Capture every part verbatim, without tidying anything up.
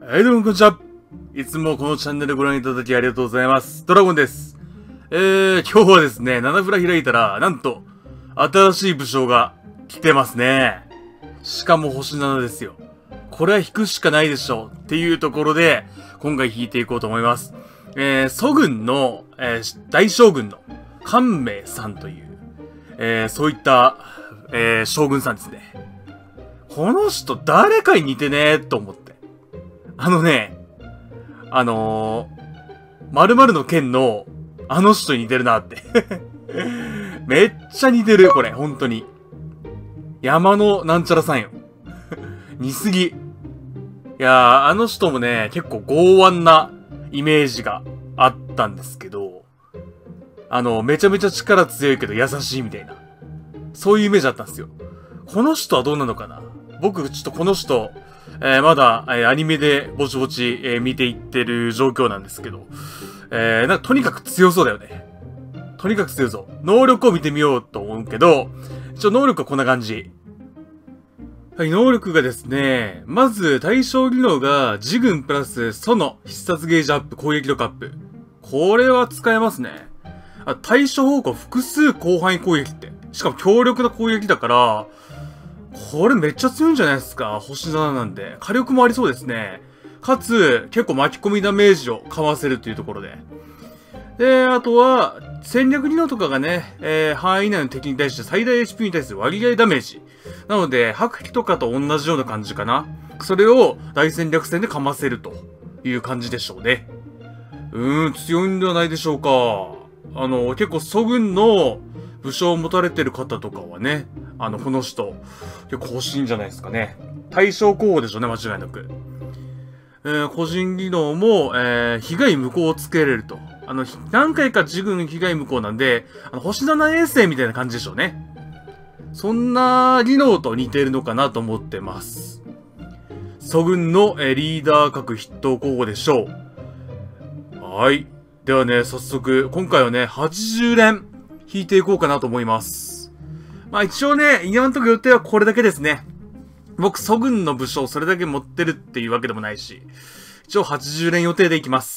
はい、どうもこんにちは。いつもこのチャンネルご覧いただきありがとうございます。ドラゴンです。えー、今日はですね、ななフラ開いたら、なんと、新しい武将が来てますね。しかも星ななですよ。これは引くしかないでしょう。っていうところで、今回引いていこうと思います。えー、祖軍の、えー、大将軍の、官明さんという、えー、そういった、えー、将軍さんですね。この人誰かに似てねーと思って。あのね、あのー、〇〇の剣の、あの人に似てるなって。めっちゃ似てる、これ、本当に。山のなんちゃらさんよ。似すぎ。いやー、あの人もね、結構剛腕なイメージがあったんですけど、あの、めちゃめちゃ力強いけど優しいみたいな。そういうイメージだったんですよ。この人はどうなのかな？僕、ちょっとこの人、えー、まだ、えー、アニメでぼちぼち、えー、見ていってる状況なんですけど、えー、なんかとにかく強そうだよね。とにかく強そう。能力を見てみようと思うけど、一応能力はこんな感じ。はい、能力がですね、まず対象技能が自軍プラスソの必殺ゲージアップ、攻撃力アップ。これは使えますね。あ、対処方向複数広範囲攻撃って。しかも強力な攻撃だから、これめっちゃ強いんじゃないですか。星なななんで。火力もありそうですね。かつ、結構巻き込みダメージをかわせるというところで。で、あとは、戦略技能とかがね、えー、範囲内の敵に対して最大 エイチピー に対する割合ダメージ。なので、白騎とかと同じような感じかな。それを大戦略戦でかませるという感じでしょうね。うーん、強いんではないでしょうか。あの、結構祖軍の武将を持たれてる方とかはね、あの、この人、結構欲しいんじゃないですかね。対象候補でしょうね、間違いなく。えー、個人技能も、えー、被害無効をつけれると。あの、何回か自軍被害無効なんで、あの、星なな衛星みたいな感じでしょうね。そんな技能と似てるのかなと思ってます。祖軍の、えー、リーダー格筆頭候補でしょう。はい。ではね、早速、今回はね、はちじゅう連引いていこうかなと思います。まあ一応ね、今のところ予定はこれだけですね。僕、祖軍の武将それだけ持ってるっていうわけでもないし、一応はちじゅう連予定でいきます。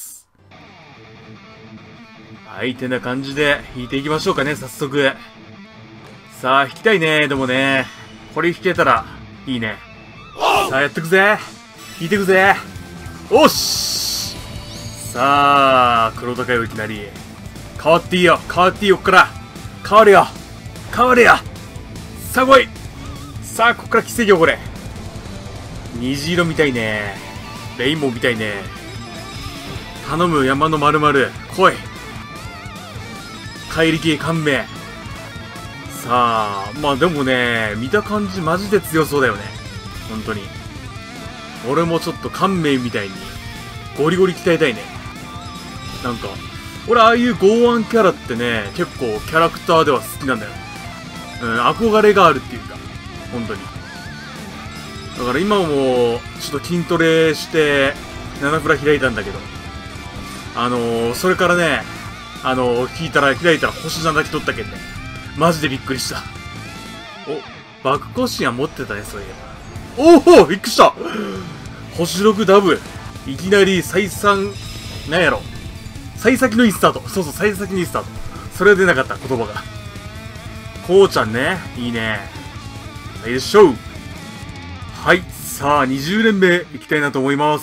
はい、てな感じで引いていきましょうかね、早速。さあ、引きたいね、でもね。これ引けたら、いいね。さあ、やってくぜ。引いてくぜ。おっしさあ、黒高よいきなり。変わっていいよ、変わっていいよ、こっから。変わるよ。変わるよ。さあ来い。さあここから奇跡よこれ。虹色みたいね。レインボーみたいね。頼む山の丸々来い。怪力感銘。さあまあでもね、見た感じマジで強そうだよね。本当に俺もちょっと感銘みたいにゴリゴリ鍛えたいね。なんか俺ああいう剛腕キャラってね、結構キャラクターでは好きなんだよ。うん、憧れがあるっていうか、本当に。だから今も、ちょっと筋トレして、ななフラ開いたんだけど、あのー、それからね、あのー、聞いたら、開いたら星ななだけ取ったけんね。マジでびっくりした。お、爆骨神は持ってたね、そういえば。おおびっくりした星ろくダブ。いきなり再三、なんやろ。幸先のいいスタート。そうそう、幸先のいいスタート。それは出なかった、言葉が。こうちゃんね。いいね。いいでしょう。はい。さあ、にじゅう連目いきたいなと思います。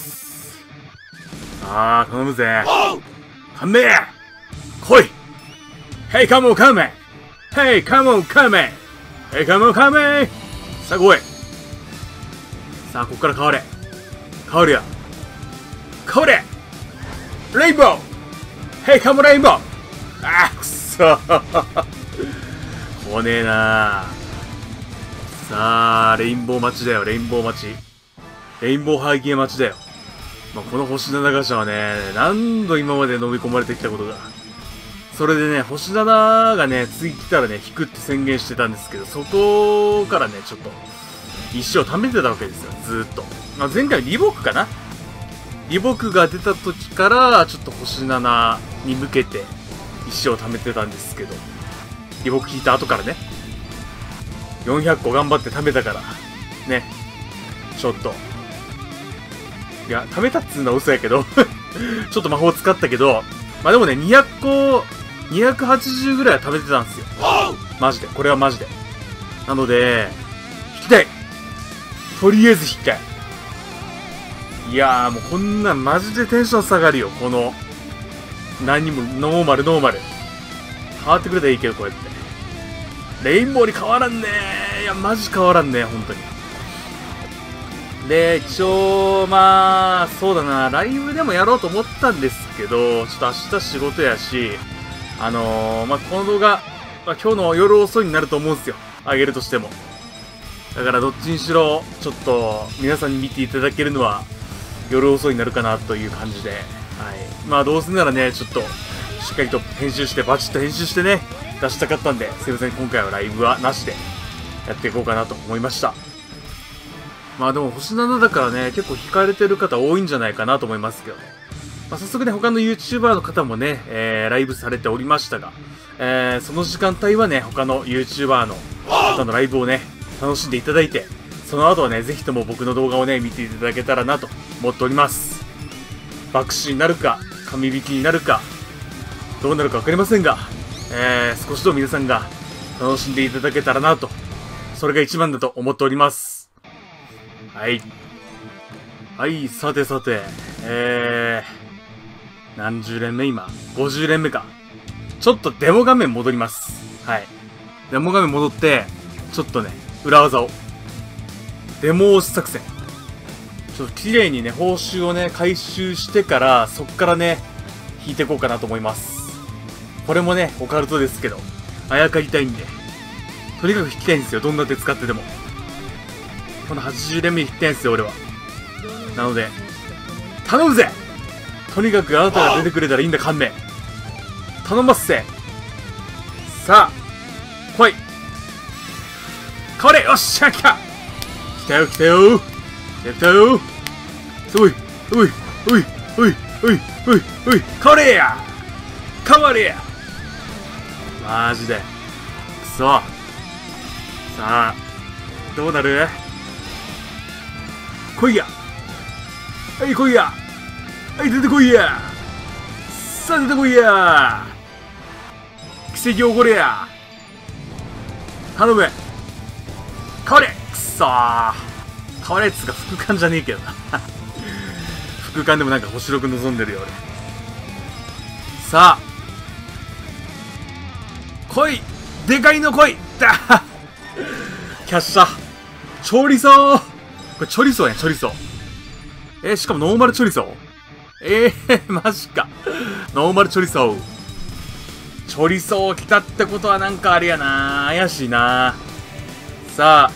さあ、頼むぜ。勘弁来い !Hey, come on, come on!Hey, come on, come on!Hey, come on, come on! さあ、来い。さあ、こっから変われ。変わるや。変われレインボー !Hey, come on, レインボーあー、くそー来ねえなー。さあ、レインボー待ちだよ、レインボー待ち。レインボー背景待ちだよ。まあ、この星ななガシャはね、何度今まで飲み込まれてきたことが。それでね、星なながね、次来たらね、引くって宣言してたんですけど、そこからね、ちょっと、石を貯めてたわけですよ、ずーっと。まあ、前回リボクかなリボクが出た時から、ちょっと星ななに向けて、石を貯めてたんですけど、リボク引いた後からね、よんひゃっこ頑張って貯めたから、ね、ちょっと、 いや、貯めたっつうのは嘘やけど。ちょっと魔法使ったけど、まあでもね、にひゃくこ、にひゃくはちじゅうぐらいは貯めてたんですよ。マジで。これはマジで。なので、引きたい。とりあえず引きたい。いやーもうこんなんマジでテンション下がるよ。この、何も、ノーマルノーマル。変わってくれたらいいけど、こうやって。レインボーに変わらんねー。いや、マジ変わらんねー、ほんとに。で、一応、まあ、そうだな、ライブでもやろうと思ったんですけど、ちょっと明日仕事やし、あのー、まあ、この動画、まあ、今日の夜遅いになると思うんですよ。あげるとしても。だからどっちにしろ、ちょっと、皆さんに見ていただけるのは、夜遅いになるかなという感じで、はい。まあ、どうせならね、ちょっと、しっかりと編集して、バチッと編集してね、出したかったんで、すいません、今回はライブはなしで、やっていこうかなと思いました。まあでも、星ななだからね、結構惹かれてる方多いんじゃないかなと思いますけどね。まあ早速ね、他の YouTuber の方もね、えー、ライブされておりましたが、えー、その時間帯はね、他の YouTuber の方のライブをね、楽しんでいただいて、その後はね、ぜひとも僕の動画をね、見ていただけたらなと思っております。爆死になるか、神引きになるか、どうなるかわかりませんが、えー、少しでも皆さんが楽しんでいただけたらなと、それが一番だと思っております。はい。はい、さてさて、えー、何十連目今 ?ごじゅう 連目か。ちょっとデモ画面戻ります。はい。デモ画面戻って、ちょっとね、裏技を。デモ押し作戦。ちょっと綺麗にね、報酬をね、回収してから、そっからね、引いていこうかなと思います。これもね、オカルトですけど、あやかりたいんで。とにかく引きたいんですよ、どんな手使ってでも。このはちじゅう連目引きたいんですよ、俺は。なので、頼むぜ！とにかくあなたが出てくれたらいいんだ、勘弁。頼ますせ。さあ、来い。これよっしゃ来た来たよ来たよやったよおいおいおいおいおいおいおいこれや変われやマジでくそさあどうなる来いやはい来いやはい出てこいやさあ出てこいや奇跡起これや頼む変われくそー変われっつうか副官じゃねえけどな副官でもなんか星ろく望んでるよ俺さあ来いでかいの来いだキャッシャチョリソーこれチョリソーやんチョリソーえー、しかもノーマルチョリソーえー、マジかノーマルチョリソーチョリソー来たってことはなんかあれやな怪しいなさあ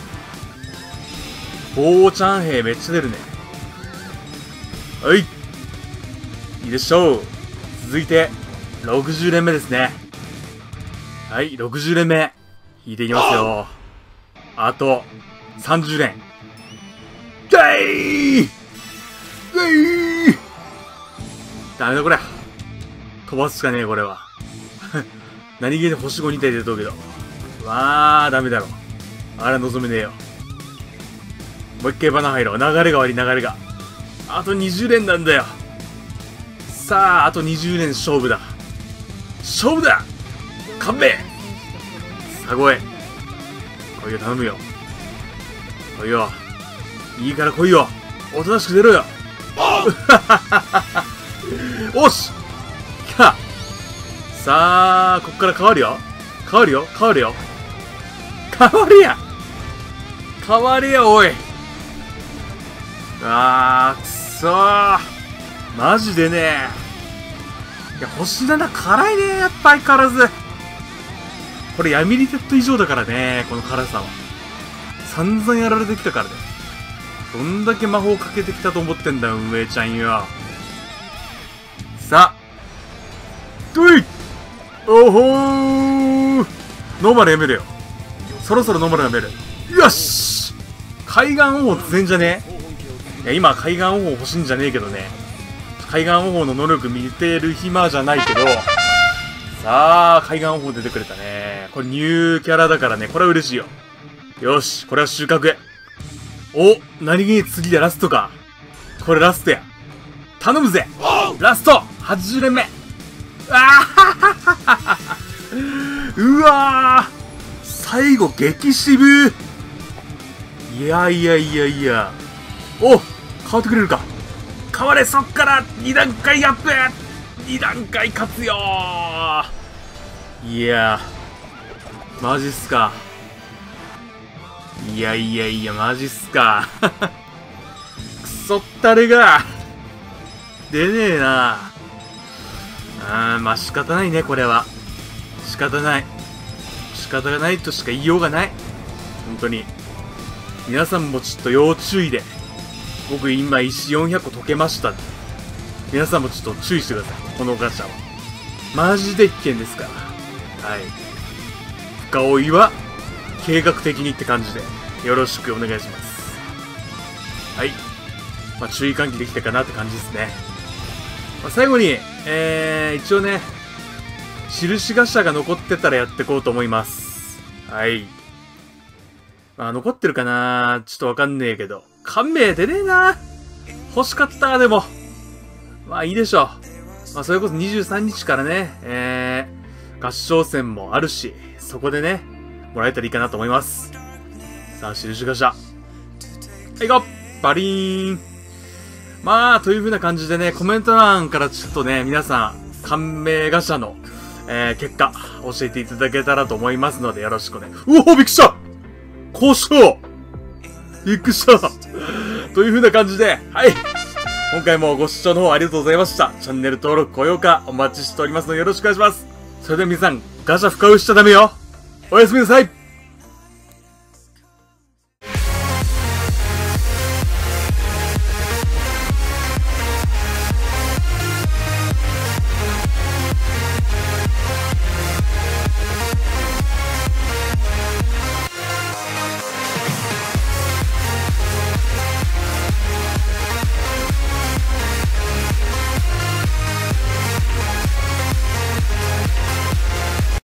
ボーちゃん兵めっちゃ出るねはいいいでしょう続いてろくじゅう連目ですねはいろくじゅう連目引いていきますよあとさんじゅう連だいーだいーダメだこれ飛ばすしかねえこれは何気に星ごに体出とうけどわーダメだろあれ望めねえよもう一回バナ入ろう流れが悪い流れがあとにじゅう連なんだよさああとにじゅう連勝負だ勝負だ勘弁さあ来い来いよ頼むよ来いよいいから来いよおとなしく出ろよおしきたさあこっから変わるよ変わるよ変わるよ変わるや変われやおいあーくそーマジでねいや星なな辛いねやっぱ相変わらずこれ闇リテッド以上だからねこの辛さは散々やられてきたからねどんだけ魔法かけてきたと思ってんだよ運営ちゃんよさあどいおほーノーマルやめるよそろそろノーマルやめるよし海岸王法全然じゃねいや今海岸王法欲しいんじゃねえけどね海岸王法の能力見てる暇じゃないけどさあ海岸王法出てくれたねこれニューキャラだからねこれは嬉しいよよしこれは収穫お何気に次でラストかこれラストや頼むぜ。ラストはちじゅう連目。ああうわー、最後激渋。いやいやいやいや、お、変わってくれるか。変われ。そっからに段階アップ。に段階勝つよー。いやー、マジっすか。いやいやいや、マジっすか。クソったれが出ねえな。あー、まあ仕方ないね、これは。仕方ない。仕方がないとしか言いようがない。本当に。皆さんもちょっと要注意で。僕今石よんひゃくこ解けました。皆さんもちょっと注意してください。このガチャは。マジで危険ですから。はい。深追いは計画的にって感じでよろしくお願いします。はい。まあ注意喚起できたかなって感じですね。まあ、最後に、えー、一応ね、印ガシャが残ってたらやっていこうと思います。はい。まあ、残ってるかなちょっとわかんねえけど。感銘出ねえな。欲しかった、でも。まあいいでしょう。まあそれこそにじゅうさんにちからね、えー、合唱戦もあるし、そこでね、もらえたらいいかなと思います。さあ、印ガシャ。はい、行こうバリーン。まあ、という風な感じでね、コメント欄からちょっとね、皆さん、感銘ガシャの、えー、結果、教えていただけたらと思いますので、よろしくね。うおーびっくりした交渉びっくりしたという風な感じで、はい。今回もご視聴の方ありがとうございました。チャンネル登録、高評価お待ちしておりますのでよろしくお願いします。それでは皆さん、ガシャ深追いしちゃダメよ。おやすみなさい。